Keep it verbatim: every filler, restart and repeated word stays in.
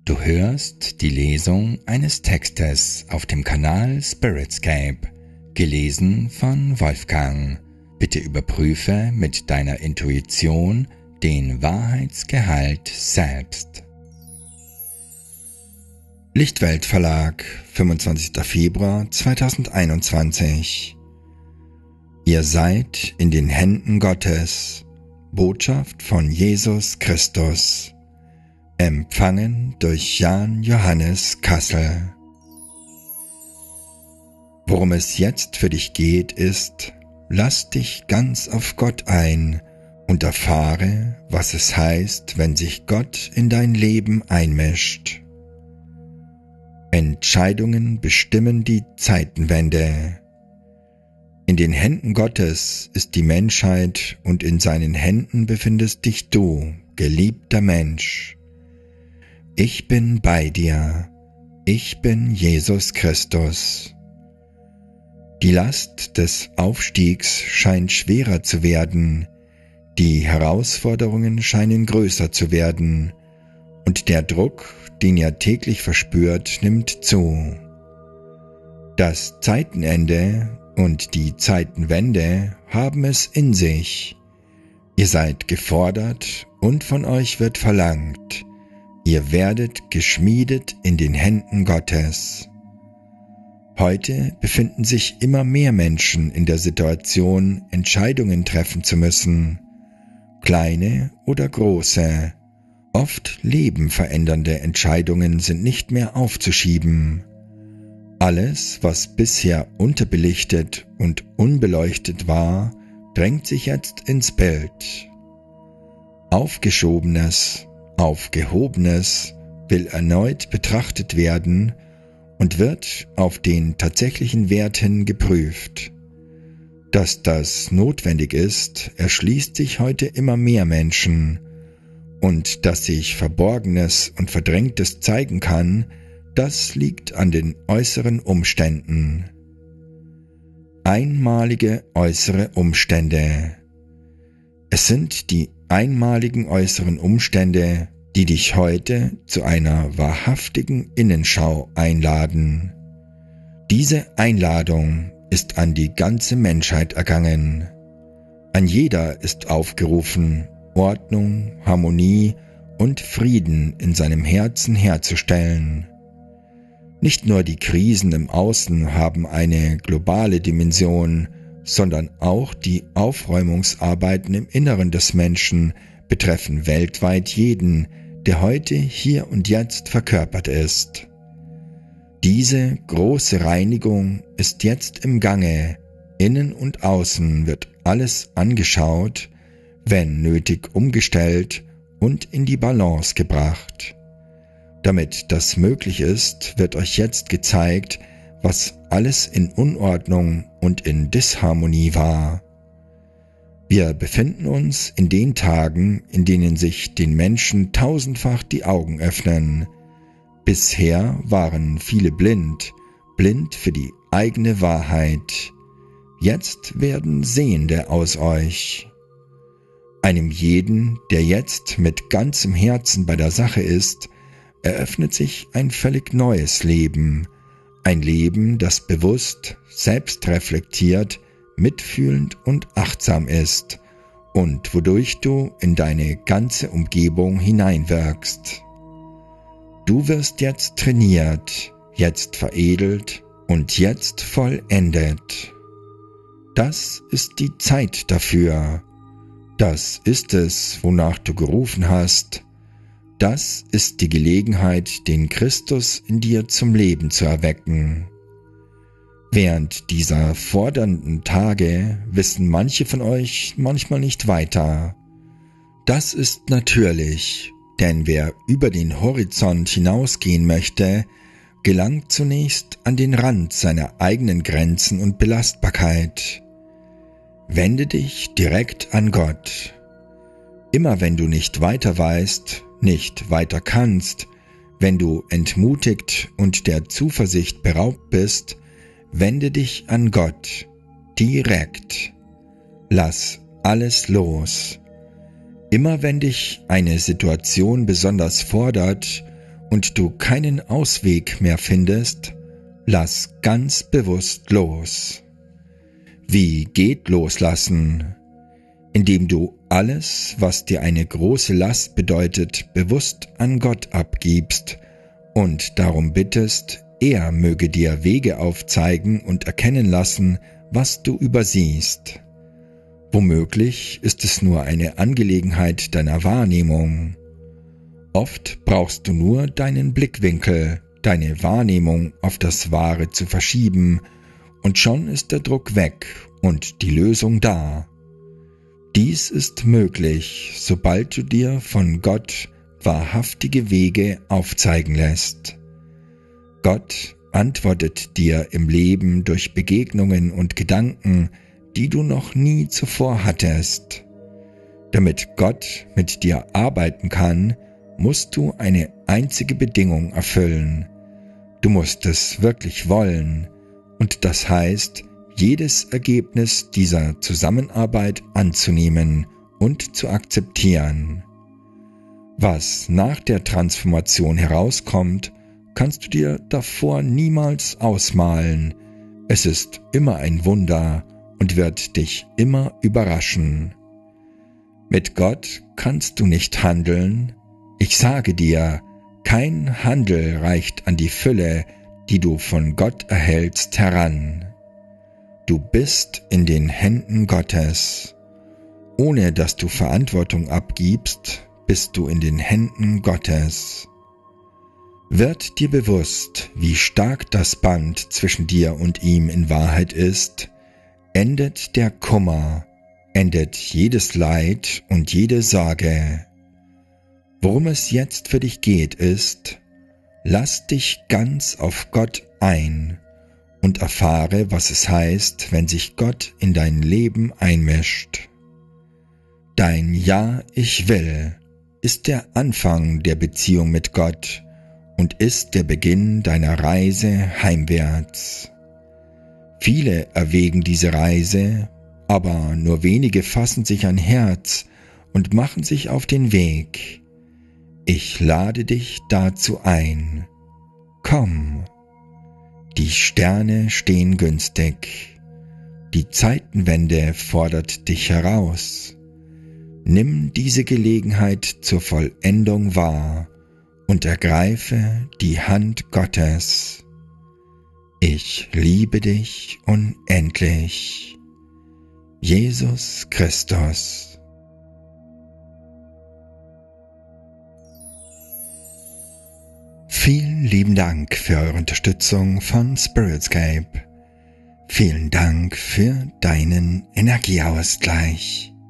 Du hörst die Lesung eines Textes auf dem Kanal Spiritscape, gelesen von Wolfgang. Bitte überprüfe mit deiner Intuition den Wahrheitsgehalt selbst. Lichtwelt Verlag, fünfundzwanzigster Februar zweitausendeinundzwanzig. Ihr seid in den Händen Gottes. Botschaft von Jesus Christus. Empfangen durch Jan Johannes Kassel. Worum es jetzt für dich geht, ist: Lass dich ganz auf Gott ein und erfahre, was es heißt, wenn sich Gott in dein Leben einmischt. Entscheidungen bestimmen die Zeitenwende. In den Händen Gottes ist die Menschheit und in seinen Händen befindest dich du, geliebter Mensch. Ich bin bei dir. Ich bin Jesus Christus. Die Last des Aufstiegs scheint schwerer zu werden, die Herausforderungen scheinen größer zu werden und der Druck, den ihr täglich verspürt, nimmt zu. Das Zeitenende und die Zeitenwende haben es in sich. Ihr seid gefordert und von euch wird verlangt: Ihr werdet geschmiedet in den Händen Gottes. Heute befinden sich immer mehr Menschen in der Situation, Entscheidungen treffen zu müssen, kleine oder große. Oft lebenverändernde Entscheidungen sind nicht mehr aufzuschieben. Alles, was bisher unterbelichtet und unbeleuchtet war, drängt sich jetzt ins Bild. Aufgeschobenes, Aufgehobenes will erneut betrachtet werden und wird auf den tatsächlichen Wert hin geprüft. Dass das notwendig ist, erschließt sich heute immer mehr Menschen, und dass sich Verborgenes und Verdrängtes zeigen kann, das liegt an den äußeren Umständen. Einmalige äußere Umstände. Es sind die einmaligen äußeren Umstände, die dich heute zu einer wahrhaftigen Innenschau einladen. Diese Einladung ist an die ganze Menschheit ergangen. An jeder ist aufgerufen, Ordnung, Harmonie und Frieden in seinem Herzen herzustellen. Nicht nur die Krisen im Außen haben eine globale Dimension, sondern auch die Aufräumungsarbeiten im Inneren des Menschen betreffen weltweit jeden, der heute, hier und jetzt verkörpert ist. Diese große Reinigung ist jetzt im Gange. Innen und außen wird alles angeschaut, wenn nötig umgestellt und in die Balance gebracht. Damit das möglich ist, wird euch jetzt gezeigt, was alles in Unordnung und in Disharmonie war. Wir befinden uns in den Tagen, in denen sich den Menschen tausendfach die Augen öffnen. Bisher waren viele blind, blind für die eigene Wahrheit. Jetzt werden Sehende aus euch. Einem jeden, der jetzt mit ganzem Herzen bei der Sache ist, eröffnet sich ein völlig neues Leben, ein Leben, das bewusst, selbstreflektiert, mitfühlend und achtsam ist und wodurch du in deine ganze Umgebung hineinwirkst. Du wirst jetzt trainiert, jetzt veredelt und jetzt vollendet. Das ist die Zeit dafür. Das ist es, wonach du gerufen hast. Das ist die Gelegenheit, den Christus in dir zum Leben zu erwecken. Während dieser fordernden Tage wissen manche von euch manchmal nicht weiter. Das ist natürlich, denn wer über den Horizont hinausgehen möchte, gelangt zunächst an den Rand seiner eigenen Grenzen und Belastbarkeit. Wende dich direkt an Gott. Immer wenn du nicht weiter weißt, nicht weiter kannst, wenn du entmutigt und der Zuversicht beraubt bist, wende dich an Gott, direkt. Lass alles los. Immer wenn dich eine Situation besonders fordert und du keinen Ausweg mehr findest, lass ganz bewusst los. Wie geht loslassen? Indem du alles, was dir eine große Last bedeutet, bewusst an Gott abgibst und darum bittest, er möge dir Wege aufzeigen und erkennen lassen, was du übersiehst. Womöglich ist es nur eine Angelegenheit deiner Wahrnehmung. Oft brauchst du nur deinen Blickwinkel, deine Wahrnehmung auf das Wahre zu verschieben, und schon ist der Druck weg und die Lösung da. Dies ist möglich, sobald du dir von Gott wahrhaftige Wege aufzeigen lässt. Gott antwortet dir im Leben durch Begegnungen und Gedanken, die du noch nie zuvor hattest. Damit Gott mit dir arbeiten kann, musst du eine einzige Bedingung erfüllen. Du musst es wirklich wollen, und das heißt, jedes Ergebnis dieser Zusammenarbeit anzunehmen und zu akzeptieren. Was nach der Transformation herauskommt, kannst du dir davor niemals ausmalen. Es ist immer ein Wunder und wird dich immer überraschen. Mit Gott kannst du nicht handeln. Ich sage dir, kein Handel reicht an die Fülle, die du von Gott erhältst, heran. Du bist in den Händen Gottes. Ohne dass du Verantwortung abgibst, bist du in den Händen Gottes. Wird dir bewusst, wie stark das Band zwischen dir und ihm in Wahrheit ist, endet der Kummer, endet jedes Leid und jede Sorge. Worum es jetzt für dich geht, ist, lass dich ganz auf Gott ein und erfahre, was es heißt, wenn sich Gott in dein Leben einmischt. Dein Ja, ich will, ist der Anfang der Beziehung mit Gott und ist der Beginn deiner Reise heimwärts. Viele erwägen diese Reise, aber nur wenige fassen sich ein Herz und machen sich auf den Weg. Ich lade dich dazu ein. Komm, die Sterne stehen günstig. Die Zeitenwende fordert dich heraus. Nimm diese Gelegenheit zur Vollendung wahr und ergreife die Hand Gottes. Ich liebe dich unendlich. Jesus Christus. Vielen lieben Dank für eure Unterstützung von Spiritscape. Vielen Dank für deinen Energieausgleich.